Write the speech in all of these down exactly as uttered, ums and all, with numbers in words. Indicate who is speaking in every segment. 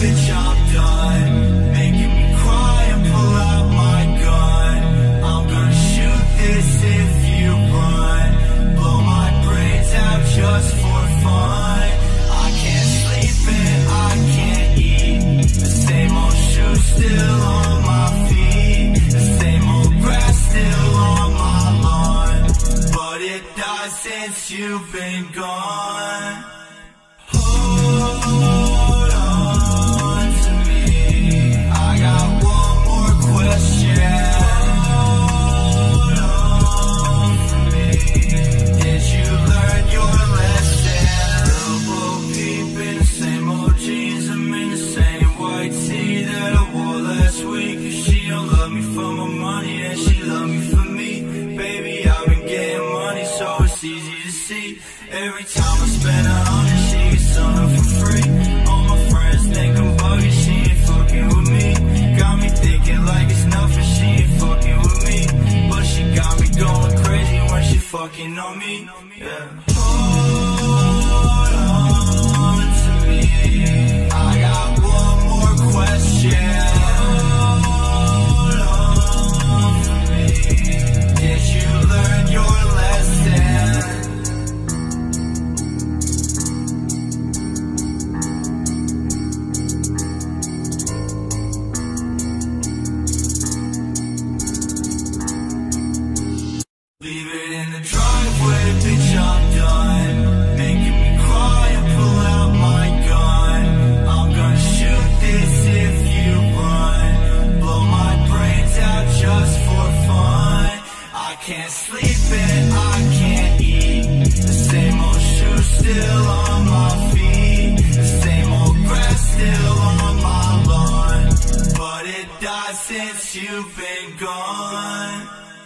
Speaker 1: bitch, I'm done. Making me cry and pull out my gun. I'm gonna shoot this if you run. Blow my brains out just for fun. I can't sleep and I can't eat. The same old shoes still on my feet. The same old grass still on my lawn. But it died since you've been gone. Hold on to me. I got one more question. Hold on for me. Did you learn your lesson? Elbow peeping, same old jeans. I'm in the same white tee that I wore last week. If she don't love me for my money, then she love me for me. Baby, I've been getting money, so it's easy to see. Every time I spend a hundred, she gets something for free. All my friends think I'm buggy, she ain't fucking with me. Got me thinking like it's nothing, she ain't fucking with me. But she got me going crazy when she fucking on me. Yeah. Hold on to me. I got one more question. Hold on for me. Did you learn your lesson? Leave it in the driveway, bitch, I'm done. Making me cry and pull out my gun. I'm gonna shoot this if you run. Blow my brains out just for fun. I can't sleep and I can't eat. The same old shoes still on my feet. The same old grass still on my lawn. But it died since you've been gone.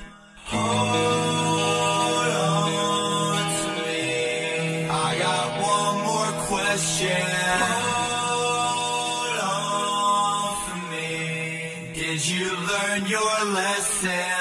Speaker 1: Hold on to me. I got one more question. Hold on for me. Did you learn your lesson?